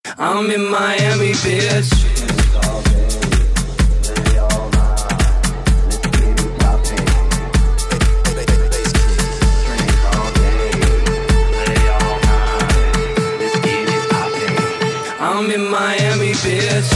I'm in Miami, bitch. I'm in Miami, bitch.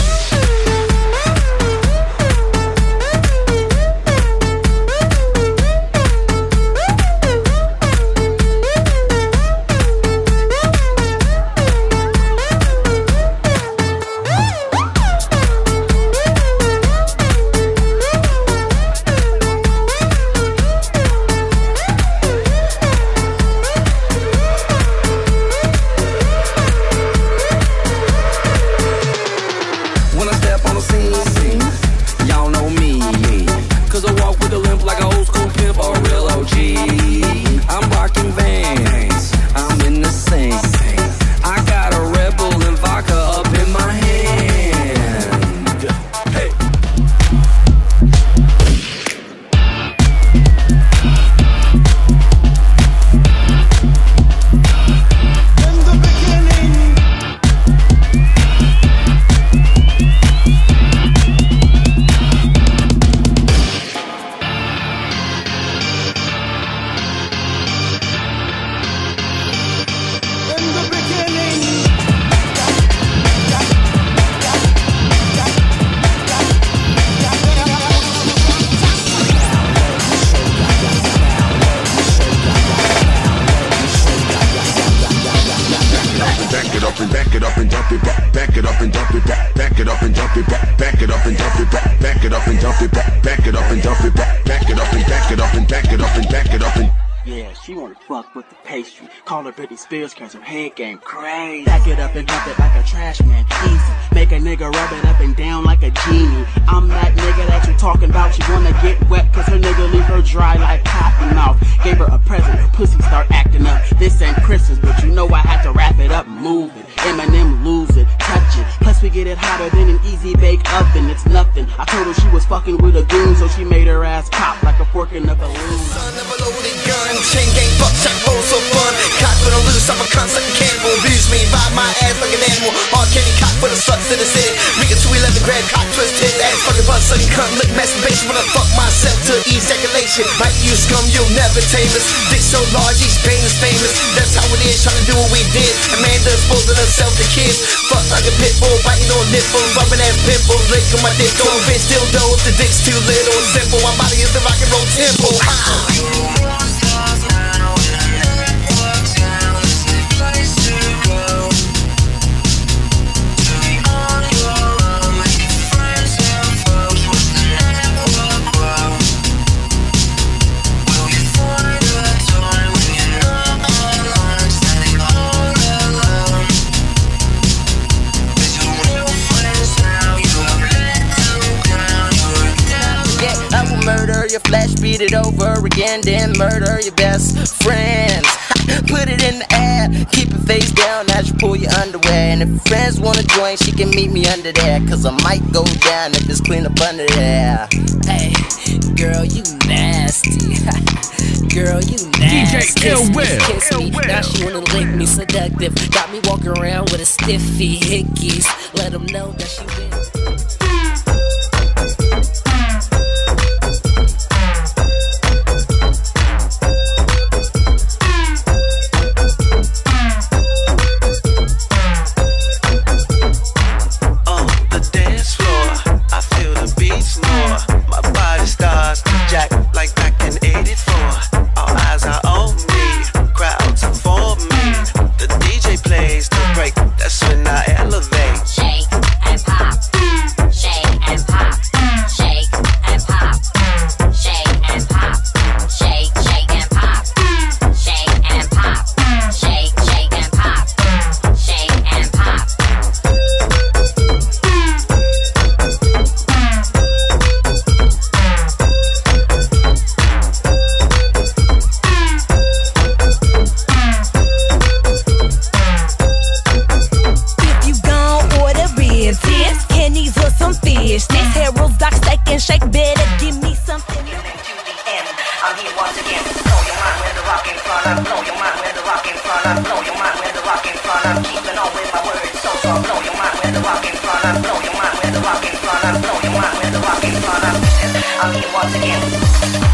Spears cause her head game crazy. Back it up and dump it like a trash man. Easy. Make a nigga rub it up and down like a genie. I'm that nigga that you talking about. She wanna get wet cause her nigga leave her dry like cotton mouth. Gave her a present, her pussy start acting up. This ain't Christmas, but you know I had to wrap it up. Move it, Eminem lose it, touch it. Plus we get it hotter than an easy bake oven. It's nothing. I told her she was fucking with a goon, so she made her ass pop like a fork in a balloon. Son of a loaded gun, chain gang, fuck, shot, oh so fun. Cock when I'm loose, I'm a cunt, sucking cannibal. Abuse me, ride my ass like an animal. Hard candy cock for the sucks in his head. Riga 211 grand cock twisted. Ass fucking butt, sucking cunt, lick masturbation. When I fuck myself to ejaculation. Bite you scum, you'll never tame us. Dick so large, each pain is famous. That's how it is, trying to do what we did. Amanda exposing herself to kids. Fuck like a pit bull, biting on nipples. Rubbing ass pimples, lick on my dick. Don't bitch, still though, if the dick's too little and simple. My body is the rock and roll temple. Murder your flesh, beat it over again, then murder your best friends. Put it in the air, keep it face down as you pull your underwear. And if your friends wanna join, she can meet me under there, cause I might go down if it's clean up under there. Hey, girl, you nasty. Girl, you nasty. DJ Ill Will. Kiss me, now she wanna lick me, seductive. Got me walking around with a stiffy hickeys. Let them know that she wins. That's when I elevate. Shake and pop. with the rockin' front, I blow your mind with the rockin' front, I blow your mind with the rockin' front. I'm here once again.